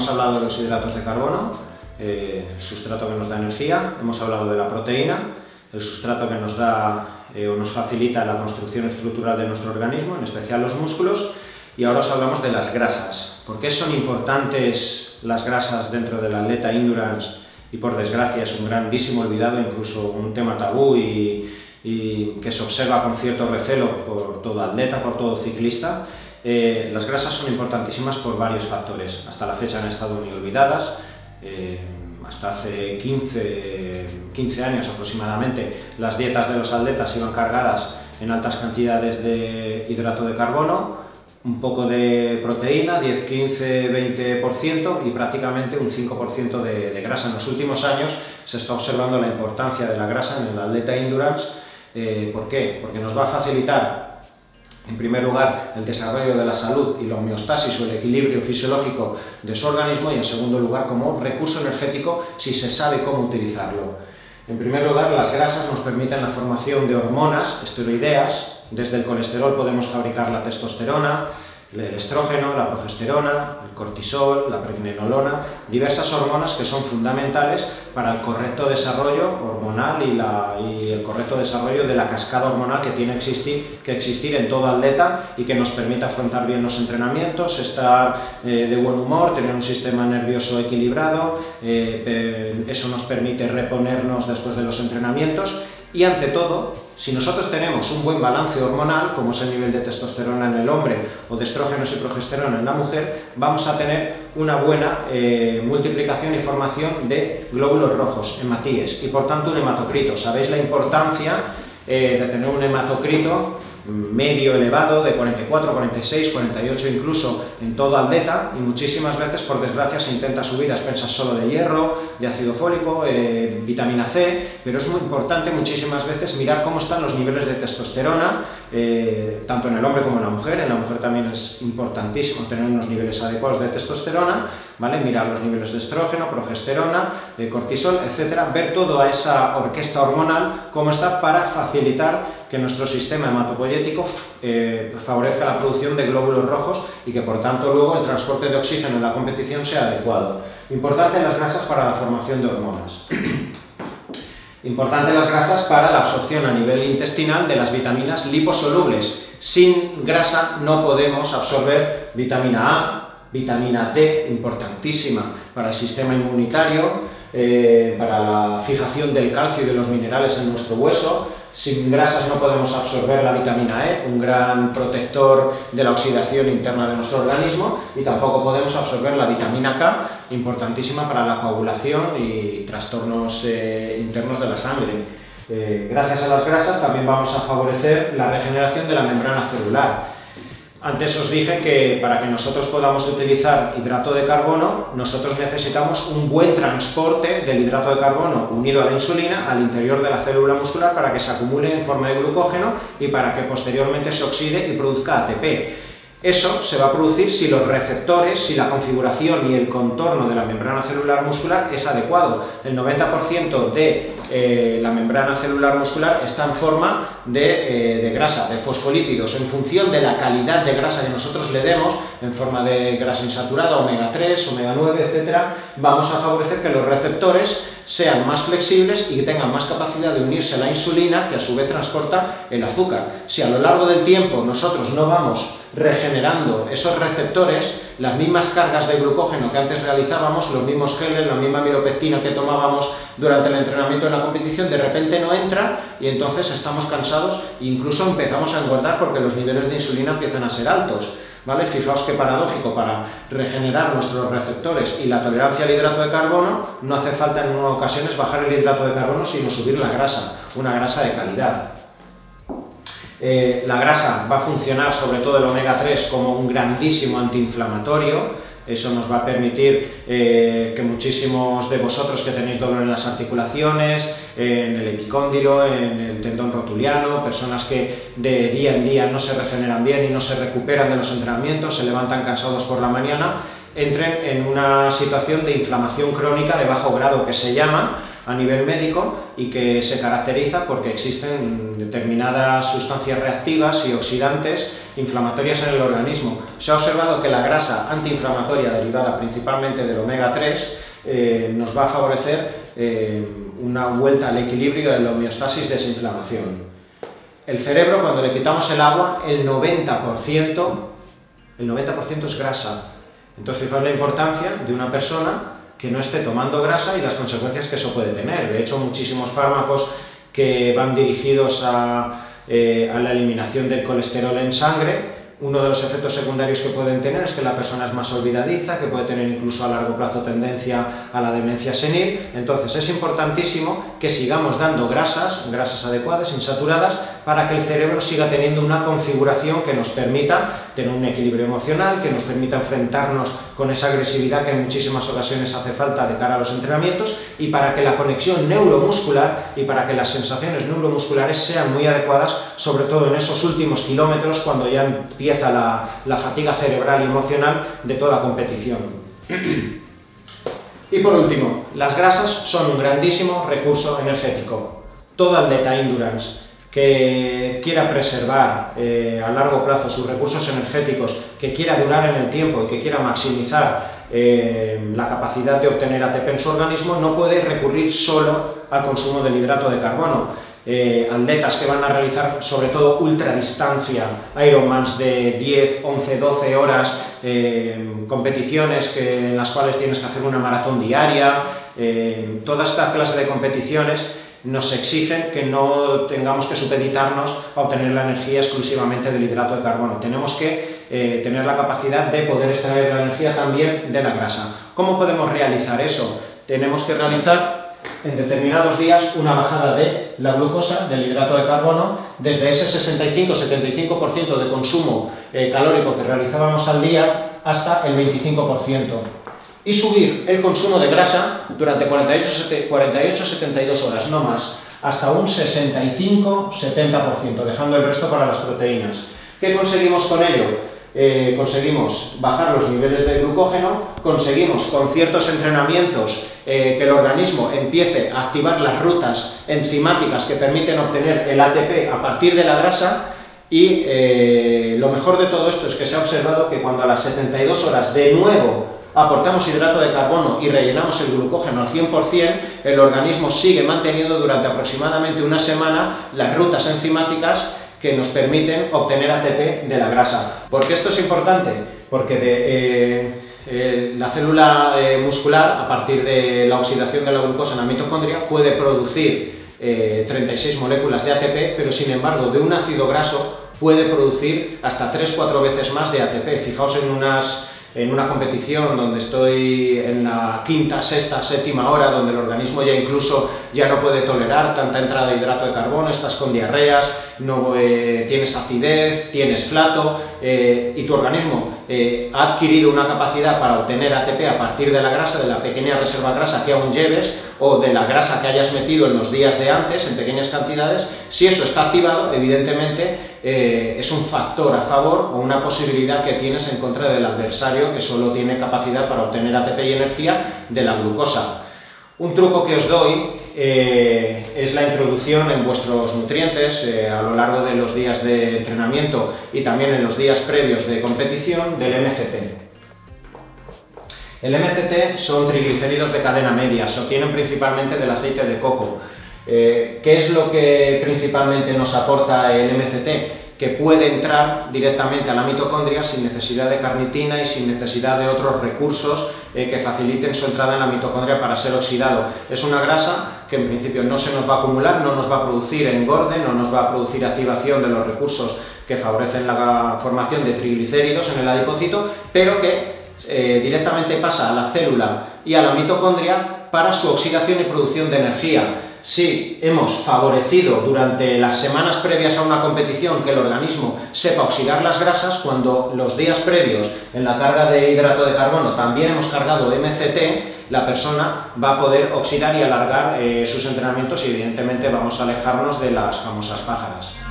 hemos hablado de los hidratos de carbono, el sustrato que nos da energía, hemos hablado de la proteína, el sustrato que nos da o nos facilita la construcción estructural de nuestro organismo, en especial los músculos, y ahora os hablamos de las grasas. ¿Por qué son importantes las grasas dentro del atleta endurance? Y por desgracia es un grandísimo olvidado, incluso un tema tabú y que se observa con cierto recelo por todo atleta, por todo ciclista. Las grasas son importantísimas por varios factores. Hasta la fecha han estado muy olvidadas. Hasta hace 15 años aproximadamente las dietas de los atletas iban cargadas en altas cantidades de hidrato de carbono, un poco de proteína, 10, 15, 20% y prácticamente un 5% de grasa. En los últimos años se está observando la importancia de la grasa en el atleta endurance. ¿Por qué? Porque nos va a facilitar, en primer lugar, el desarrollo de la salud y la homeostasis o el equilibrio fisiológico de su organismo, y en segundo lugar como recurso energético si se sabe cómo utilizarlo. En primer lugar, las grasas nos permiten la formación de hormonas esteroideas. Desde el colesterol podemos fabricar la testosterona, el estrógeno, la progesterona, el cortisol, la pregnenolona, diversas hormonas que son fundamentales para el correcto desarrollo hormonal y el correcto desarrollo de la cascada hormonal que tiene que existir en todo atleta y que nos permite afrontar bien los entrenamientos, estar de buen humor, tener un sistema nervioso equilibrado, eso nos permite reponernos después de los entrenamientos. Y ante todo, si nosotros tenemos un buen balance hormonal, como es el nivel de testosterona en el hombre o de estrógenos y progesterona en la mujer, vamos a tener una buena multiplicación y formación de glóbulos rojos, hematíes, y por tanto un hematocrito. ¿Sabéis la importancia de tener un hematocrito medio elevado de 44, 46, 48 incluso en todo atleta? Y muchísimas veces, por desgracia, se intenta subir a expensas solo de hierro, de ácido fólico, vitamina C, pero es muy importante muchísimas veces mirar cómo están los niveles de testosterona, tanto en el hombre como en la mujer. En la mujer también es importantísimo tener unos niveles adecuados de testosterona, ¿vale? Mirar los niveles de estrógeno, progesterona, cortisol, etcétera, ver toda esa orquesta hormonal cómo está para facilitar que nuestro sistema hematopoyético favorezca la producción de glóbulos rojos y que por tanto luego el transporte de oxígeno en la competición sea adecuado. Importante las grasas para la formación de hormonas. Importante las grasas para la absorción a nivel intestinal de las vitaminas liposolubles. Sin grasa no podemos absorber vitamina A, vitamina D, importantísima para el sistema inmunitario, para la fijación del calcio y de los minerales en nuestro hueso. Sin grasas no podemos absorber la vitamina E, un gran protector de la oxidación interna de nuestro organismo, y tampoco podemos absorber la vitamina K, importantísima para la coagulación y trastornos internos de la sangre. Gracias a las grasas también vamos a favorecer la regeneración de la membrana celular. Antes os dije que para que nosotros podamos utilizar hidrato de carbono, nosotros necesitamos un buen transporte del hidrato de carbono unido a la insulina al interior de la célula muscular para que se acumule en forma de glucógeno y para que posteriormente se oxide y produzca ATP. Eso se va a producir si los receptores, si la configuración y el contorno de la membrana celular muscular es adecuado. El 90% de la membrana celular muscular está en forma de grasa, de fosfolípidos, en función de la calidad de grasa que nosotros le demos, en forma de grasa insaturada, omega 3, omega 9, etc., vamos a favorecer que los receptores sean más flexibles y que tengan más capacidad de unirse a la insulina, que a su vez transporta el azúcar. Si a lo largo del tiempo nosotros no vamos regenerando esos receptores, las mismas cargas de glucógeno que antes realizábamos, los mismos geles, la misma amilopectina que tomábamos durante el entrenamiento en la competición, de repente no entra y entonces estamos cansados e incluso empezamos a engordar porque los niveles de insulina empiezan a ser altos. ¿Vale? Fijaos qué paradójico, para regenerar nuestros receptores y la tolerancia al hidrato de carbono no hace falta en ocasiones bajar el hidrato de carbono, sino subir la grasa, una grasa de calidad. La grasa va a funcionar, sobre todo el omega 3, como un grandísimo antiinflamatorio. Eso nos va a permitir que muchísimos de vosotros que tenéis dolor en las articulaciones, en el epicóndilo, en el tendón rotuliano, personas que de día en día no se regeneran bien y no se recuperan de los entrenamientos, se levantan cansados por la mañana, entren en una situación de inflamación crónica de bajo grado, que se llama a nivel médico, y que se caracteriza porque existen determinadas sustancias reactivas y oxidantes inflamatorias en el organismo. Se ha observado que la grasa antiinflamatoria derivada principalmente del omega 3 nos va a favorecer una vuelta al equilibrio de la homeostasis de esa inflamación. El cerebro, cuando le quitamos el agua, el 90% es grasa. Entonces, fijaos la importancia de una persona que no esté tomando grasa y las consecuencias que eso puede tener. De hecho, muchísimos fármacos que van dirigidos a la eliminación del colesterol en sangre, uno de los efectos secundarios que pueden tener es que la persona es más olvidadiza, que puede tener incluso a largo plazo tendencia a la demencia senil. Entonces es importantísimo que sigamos dando grasas adecuadas, insaturadas, para que el cerebro siga teniendo una configuración que nos permita tener un equilibrio emocional, que nos permita enfrentarnos con esa agresividad que en muchísimas ocasiones hace falta de cara a los entrenamientos, y para que la conexión neuromuscular y para que las sensaciones neuromusculares sean muy adecuadas, sobre todo en esos últimos kilómetros, cuando ya empieza la fatiga cerebral y emocional de toda competición. Y por último, las grasas son un grandísimo recurso energético. Todo atleta endurance que quiera preservar a largo plazo sus recursos energéticos, que quiera durar en el tiempo y que quiera maximizar la capacidad de obtener ATP en su organismo, no puede recurrir solo al consumo del hidrato de carbono. Atletas que van a realizar sobre todo ultradistancia, Ironmans de 10, 11, 12 horas, competiciones en las cuales tienes que hacer una maratón diaria, toda esta clase de competiciones nos exigen que no tengamos que supeditarnos a obtener la energía exclusivamente del hidrato de carbono. Tenemos que tener la capacidad de poder extraer la energía también de la grasa. ¿Cómo podemos realizar eso? Tenemos que realizar en determinados días una bajada de la glucosa, del hidrato de carbono, desde ese 65-75% de consumo calórico que realizábamos al día hasta el 25%. Y subir el consumo de grasa durante 48-72 horas, no más, hasta un 65-70%, dejando el resto para las proteínas. ¿Qué conseguimos con ello? Conseguimos bajar los niveles de glucógeno, conseguimos con ciertos entrenamientos que el organismo empiece a activar las rutas enzimáticas que permiten obtener el ATP a partir de la grasa, y lo mejor de todo esto es que se ha observado que cuando a las 72 horas de nuevo aportamos hidrato de carbono y rellenamos el glucógeno al 100%, el organismo sigue manteniendo durante aproximadamente una semana las rutas enzimáticas que nos permiten obtener ATP de la grasa. ¿Por qué esto es importante? Porque la célula muscular, a partir de la oxidación de la glucosa en la mitocondria, puede producir 36 moléculas de ATP, pero sin embargo de un ácido graso puede producir hasta 3-4 veces más de ATP. Fijaos en una competición donde estoy en la quinta, sexta, séptima hora, donde el organismo ya incluso ya no puede tolerar tanta entrada de hidrato de carbono, estás con diarreas, tienes acidez, tienes flato, y tu organismo ha adquirido una capacidad para obtener ATP a partir de la grasa, de la pequeña reserva de grasa que aún lleves, o de la grasa que hayas metido en los días de antes en pequeñas cantidades. Si eso está activado, evidentemente es un factor a favor o una posibilidad que tienes en contra del adversario, que solo tiene capacidad para obtener ATP y energía de la glucosa. Un truco que os doy es la introducción en vuestros nutrientes a lo largo de los días de entrenamiento y también en los días previos de competición del MCT. El MCT son triglicéridos de cadena media, se obtienen principalmente del aceite de coco. ¿Qué es lo que principalmente nos aporta el MCT? Que puede entrar directamente a la mitocondria sin necesidad de carnitina y sin necesidad de otros recursos que faciliten su entrada en la mitocondria para ser oxidado. Es una grasa que en principio no se nos va a acumular, no nos va a producir engorde, no nos va a producir activación de los recursos que favorecen la formación de triglicéridos en el adipocito, pero que directamente pasa a la célula y a la mitocondria para su oxidación y producción de energía. Si hemos favorecido durante las semanas previas a una competición que el organismo sepa oxidar las grasas, cuando los días previos en la carga de hidrato de carbono también hemos cargado MCT, la persona va a poder oxidar y alargar sus entrenamientos y evidentemente vamos a alejarnos de las famosas pájaras.